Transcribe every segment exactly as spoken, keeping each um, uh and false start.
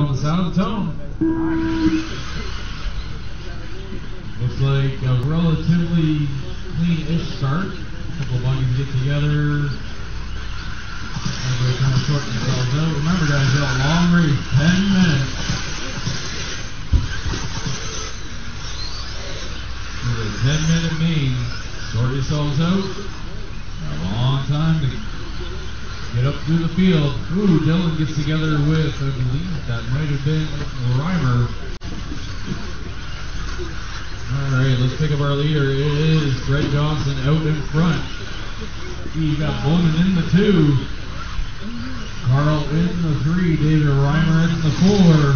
on the sound of the tone. Looks like a relatively clean-ish start. A couple of buggies get together. Everybody kind of short themselves out. Remember, guys, you got a long race, ten minutes. With a ten minute main, sort yourselves out. A long time to get up through the field. Ooh, Dylan gets together with, I believe that might have been Reimer. Alright, let's pick up our leader. It is Fred Johnson out in front. He's got Bowman in the two. Carl in the three. David Reimer in the four.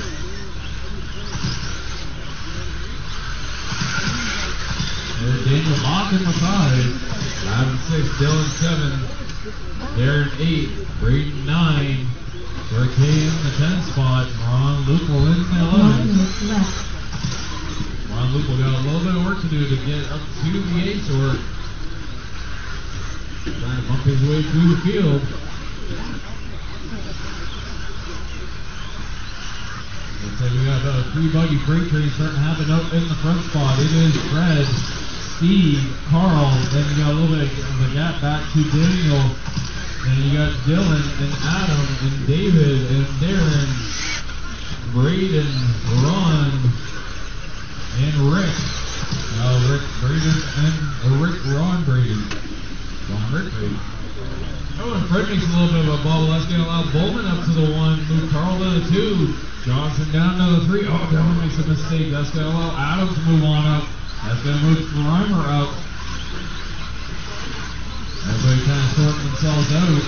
There's Daniel Mock in the five. Adam six, Dylan seven. Darren eight, Braden nine. Rick Hay in the ten spot. Ron Lupel in the eleven. Ron Lupel got a little bit of work to do to get up to the eighth or trying to bump his way through the field. Looks like we got about a three buggy freight train starting to happen up in the front spot. It is Fred, Steve, Carl, then you got a little bit of a gap back to Daniel. Then you got Dylan and Adam and David and Darren, Braden, Ron, and Rick. Now Rick, Braden, and uh, Rick, Ron, Braden. Ron, Rick, Braden. Oh, and Fred makes a little bit of a bubble. That's going to allow Bowman up to the one, move Carl to the two, Johnson down to the three. Oh, Dylan makes a mistake. That's going to allow Adam to move on up. That's going to move Reimer out. Everybody kind of sorting themselves out.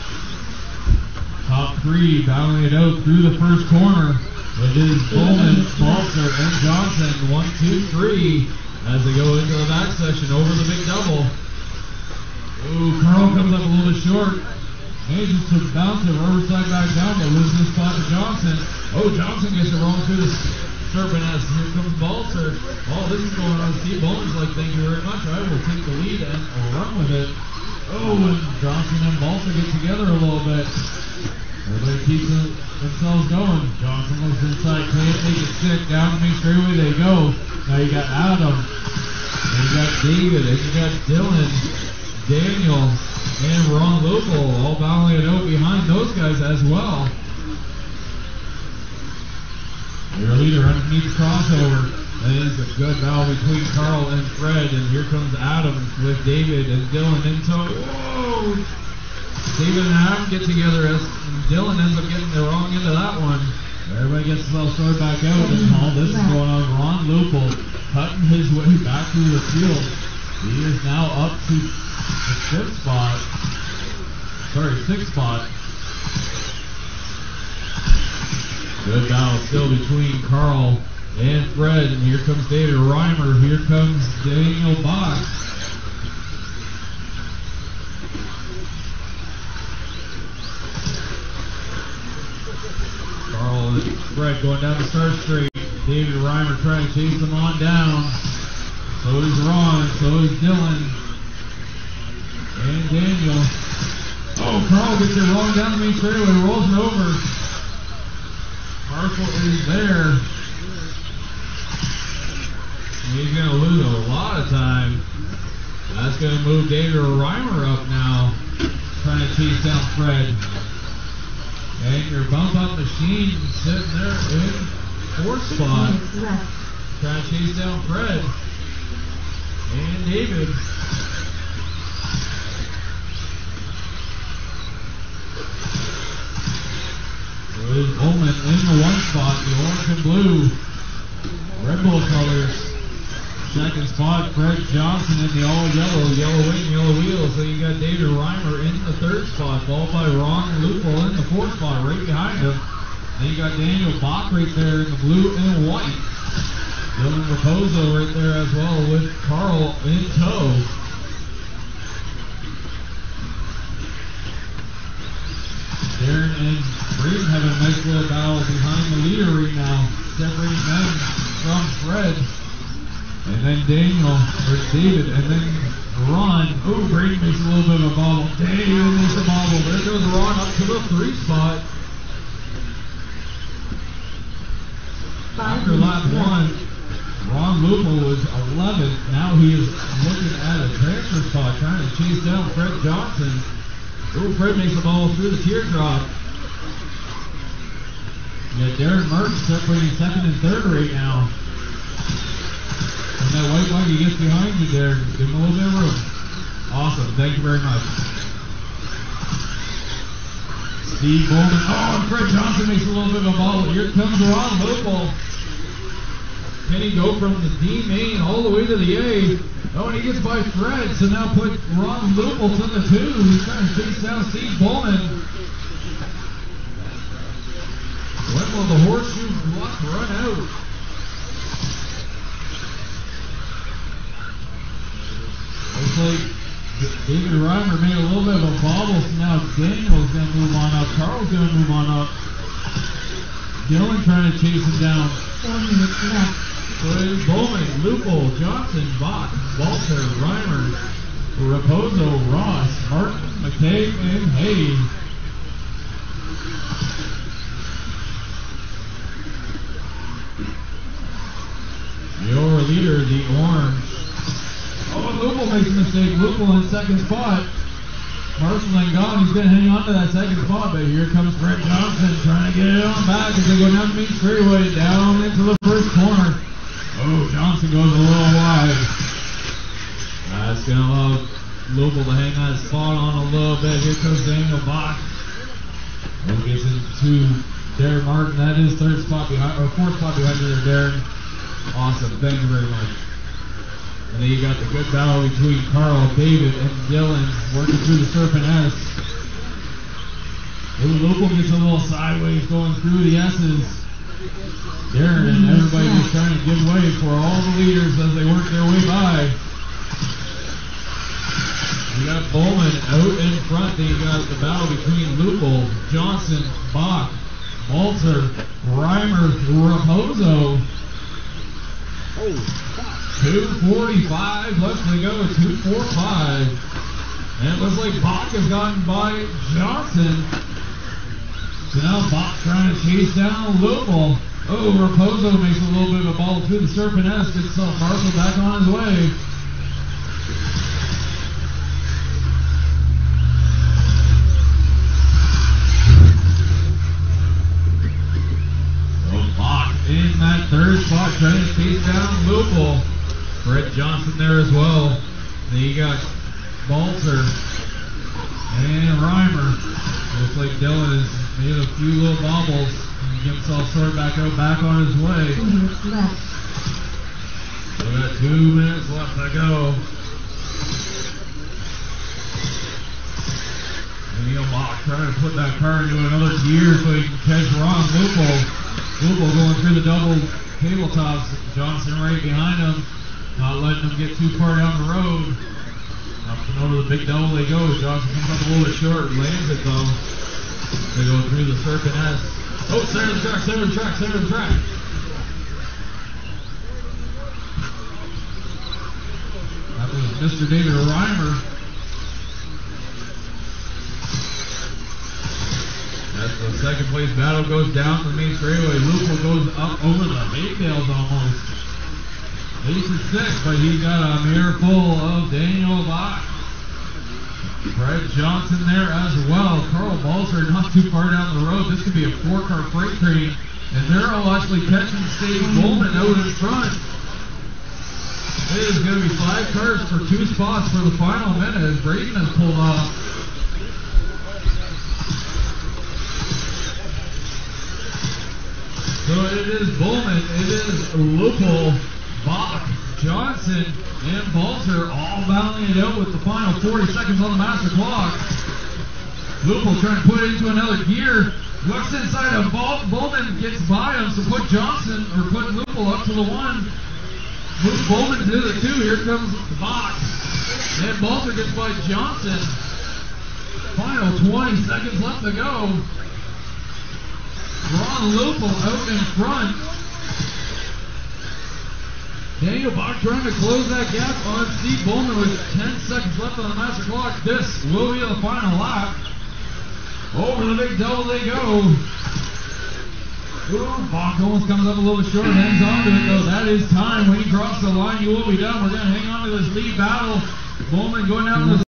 Top three battling it out through the first corner. It is Bowman, Balser, and Johnson. One, two, three. As they go into the back section over the big double. Ooh, Carl comes up a little bit short. Manages to bounce it rubber side back down, but loses his spot to Johnson. Oh, Johnson gets it wrong through the serpent as here comes Balser. Oh, this is going on. Steve Bowman's like, thank you very much. I will take the lead and run with it. Oh, and Johnson and Balser get together a little bit. Everybody keeps themselves going. Johnson looks inside, can't make it stick. Down the main straightaway they go. Now you got Adam. And you got David. And you got Dylan, Daniel, and Ron Lupel all battling it out behind those guys as well. Your leader underneath the crossover. That is a good battle between Carl and Fred. And here comes Adam with David and Dylan in tow. Whoa! David and Adam get together as Dylan ends up getting the wrong end of that one. Everybody gets themselves started back out, and all this is going on. Ron Lupel cutting his way back through the field. He is now up to the fifth spot. Sorry, sixth spot. Good battle still between Carl and Fred, and here comes David Reimer. Here comes Daniel Bach. Carl and Fred going down the start straight. David Reimer trying to chase them on down. So is Ron, so is Dylan. And Daniel. Oh, Carl gets it wrong down the main straightaway, rolls it over. Marshall is there. And he's going to lose a lot of time. That's going to move David Reimer up now. Trying to chase down Fred. And your bump up machine sitting there in fourth spot. Trying to chase down Fred. And David. So is Bowman in the one spot, the orange and blue. Red Bull colors. Second spot, Fred Johnson in the all yellow, yellow wing, yellow wheel. So you got David Reimer in the third spot, followed by Ron Lupel in the fourth spot, right behind him. Then you got Daniel Bach right there in the blue and white. Dylan Raposo right there as well with Carl in tow. Darren and Braden having a nice little battle behind the leader right now, separating them from Fred. And then Daniel, or David, and then Ron. Oh, Braden makes a little bit of a bobble. David makes a bobble. There goes Ron up to the three spot. After lap one, Ron Lupel was eleventh. Now he is looking at a transfer spot, trying to chase down Fred Johnson. Ooh, Fred makes the ball through the teardrop. Yeah, Darren Mertz separating second and third right now. When that white buggy gets behind you there, give him a little bit of room. Awesome, thank you very much. Steve Bowman, oh, and Fred Johnson makes a little bit of a ball. Here comes Ron Lupel. Can he go from the D main all the way to the A? Oh, and he gets by Fred, so now put Ron Lupel to the two. He's trying to chase down Steve Bowman. When will the horseshoe block run out? Looks like David Reimer made a little bit of a bobble, so now Daniel's going to move on up. Carl's going to move on up. Dylan trying to chase him down. Four minutes left. So it is Bowman, Lupel, Johnson, Bach, Walter, Reimer, Raposo, Ross, Martin, McKay, and Hay. Your leader, the orange. Oh, Lupel makes a mistake. Lupel in second spot. Marshall and gone. He's going to hang on to that second spot, but here comes Fred Johnson trying to get it on back as they go down the main straightaway, down into the first corner. Oh, Johnson goes a little wide. That's going to allow Lupel to hang that spot on a little bit. Here comes Daniel Bach. Who gets into Darren Martin. That is third spot behind, or fourth spot behind you there, Darren. Awesome. Thank you very much. And then you got the good battle between Carl, David, and Dylan working through the Serpent S. Ooh, Lupel gets a little sideways going through the S's. Darren and everybody just trying to give way for all the leaders as they work their way by. You got Bowman out in front. Then you got the battle between Lupel, Johnson, Bach, Walter, Reimer, Raposo. two forty-five left to go. two forty-five. And it looks like Bach has gotten by Johnson. So now Bach trying to chase down Lupel. Oh, Raposo makes a little bit of a ball through the Serpent S. Gets himself Marshall back on his way. Oh, Bach in that third spot trying to chase down Lupel. Fred Johnson there as well. Then you got Balzer and Reimer. Looks like Dylan has made a few little bobbles and get himself sorted back out, back on his way. Two minutes left. We got two minutes left to go. And Neil Bach trying to put that car into another gear so he can catch Ron Lupel. Lupel going through the double tabletops. Johnson right behind him. Not letting them get too far down the road. Up and over the big double they go. Johnson comes up a little bit short, lands it though. They go through the Serpent S. Oh, center of the track, center of the track, center of the track. That was Mister David Reimer. That's the second place battle goes down to the main straightaway. Lupel goes up over the Maytails almost. Eight to six, but he got a mirror full of Daniel Bach. Fred Johnson there as well. Carl Balzer not too far down the road. This could be a four-car freight train, and they're all actually catching Steve Bowman out in front. It is going to be five cars for two spots for the final minute as Braden has pulled off. So it is Bowman, it is Lupel, Bach, Johnson, and Balzer all battling it out with the final forty seconds on the master clock. Lupel trying to put it into another gear. Looks inside of Bol Bowman, gets by him, so put Johnson, or put Lupel up to the one. Move Bowman to the two. Here comes Bach. And Balzer gets by Johnson. Final twenty seconds left to go. Ron Lupel out in front. Daniel Bach trying to close that gap on Steve Bowman with ten seconds left on the master clock. This will be the final lap. Over the big double they go. Ooh, Bach almost comes up a little short, hangs on to it though. That is time. When you cross the line, you will be done. We're going to hang on to this lead battle. Bowman going down to the